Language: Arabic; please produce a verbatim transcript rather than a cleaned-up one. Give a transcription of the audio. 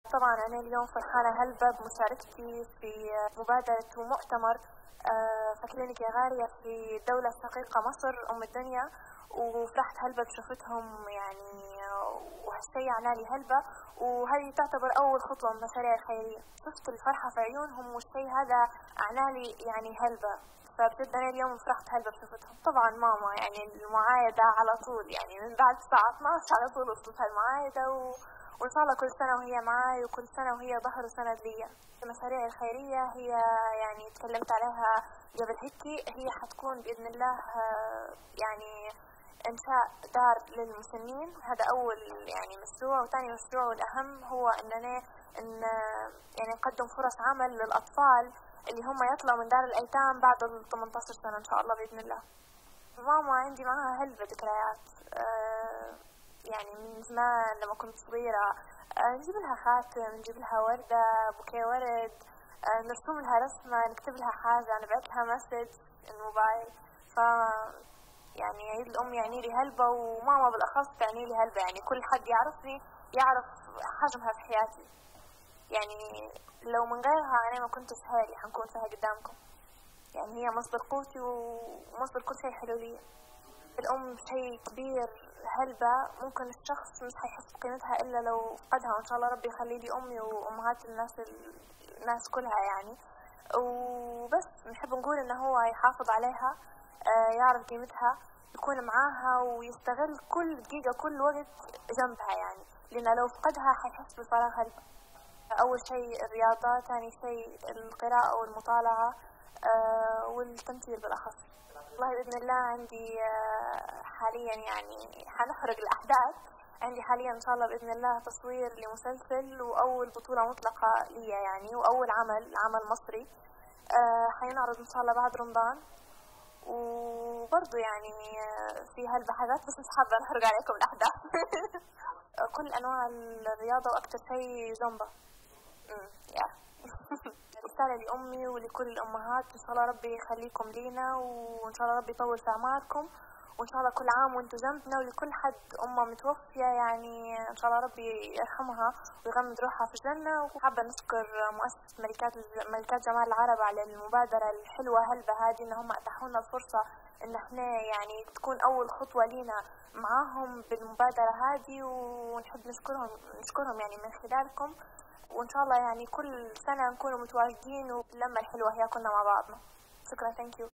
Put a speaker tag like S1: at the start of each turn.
S1: طبعا أنا اليوم فرحانة هلبة بمشاركتي في مبادرة ومؤتمر فاكرينك يا غالية في الدولة الشقيقة مصر أم الدنيا، وفرحت هلبة بشوفتهم يعني، وهالشي عنالي هلبة، وهذه تعتبر أول خطوة من المشاريع الخيرية. شفت الفرحة في عيونهم والشي هذا عنالي يعني هلبة، فبجد أنا اليوم فرحت هلبة بشوفتهم. طبعا ماما يعني المعايدة على طول، يعني من بعد الساعة اثني عشر على طول وصلت هالمعايدة، و... وإن شاء الله كل سنة وهي معاي، وكل سنة وهي ظهر وسند لي. المشاريع الخيرية هي يعني تكلمت عليها قبل هيك، هي حتكون بإذن الله يعني إنشاء دار للمسنين، هذا أول يعني مشروع. وثاني مشروع والأهم هو أننا إن يعني نقدم فرص عمل للأطفال اللي هم يطلعوا من دار الأيتام بعد ال ثمانية عشر سنة إن شاء الله بإذن الله. ماما عندي معها هلبة ذكريات، أه يعني من زمان لما كنت صغيرة أه نجيب لها خاتم، نجيب لها وردة، بوكيه ورد، أه نرسم لها رسمة، نكتب لها حاجة، نبعث لها مسج الموبايل. ف يعني عيد الأم يعني لي هلبة، وماما بالأخص يعني لي هلبة، يعني كل حد يعرفني يعرف حجمها في حياتي. يعني لو من غيرها أنا ما كنتش هالي حنكون فيها قدامكم، يعني هي مصدر قوتي ومصدر كل شيء حلو لي. الأم شيء كبير هلبة، ممكن الشخص مش حيحس بقيمتها إلا لو فقدها، وإن شاء الله ربي يخلي لي أمي وأمهات الناس الناس كلها يعني. وبس نحب نقول إنه هو يحافظ عليها، يعرف قيمتها، يكون معاها ويستغل كل دقيقة كل وقت جنبها، يعني لأنه لو فقدها حيحس بفراغ هلبة. أول شيء الرياضة، ثاني شيء القراءة والمطالعة أه والتمثيل بالأخص. والله بإذن الله عندي أه حاليا يعني حنحرق الأحداث، عندي حاليا إن شاء الله بإذن الله تصوير لمسلسل وأول بطولة مطلقة لي يعني، وأول عمل عمل مصري أه حينعرض إن شاء الله بعد رمضان. وبرضو يعني في هالبحثات، بس مش حابة أحرق عليكم الأحداث. كل أنواع الرياضة، وأكثر شيء زومبا. امم يا رسالة لأمي ولكل الأمهات، إن شاء الله ربي يخليكم لينا، وإن شاء الله ربي يطول في أعماركم، وإن شاء الله كل عام وأنتم جنبنا. ولكل حد أمه متوفية يعني إن شاء الله ربي يرحمها ويغمد روحها في الجنة. وحابة نشكر مؤسسة ملكات ملكات جمال العرب على المبادرة الحلوة هلبة هذه، إن هم أتاحوا لنا الفرصة إن إحنا يعني تكون أول خطوة لينا معاهم بالمبادرة هذه، ونحب نشكرهم نشكرهم يعني من خلالكم. وإن شاء الله يعني كل سنة نكون متواجدين، واللمة الحلوة هي كنا مع بعضنا. شكرا. ثانك يو.